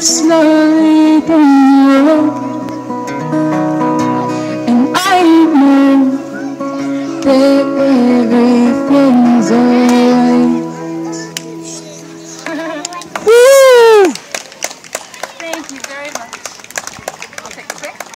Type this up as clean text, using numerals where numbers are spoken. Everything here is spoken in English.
slowly down the road, and I know that everything's alright. Woo! Thank you very much. I'll take a pic.